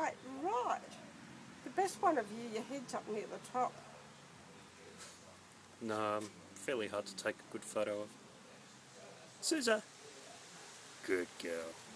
Right, right. The best one of you, your head's up near the top. No, fairly hard to take a good photo of. Sousa. Good girl.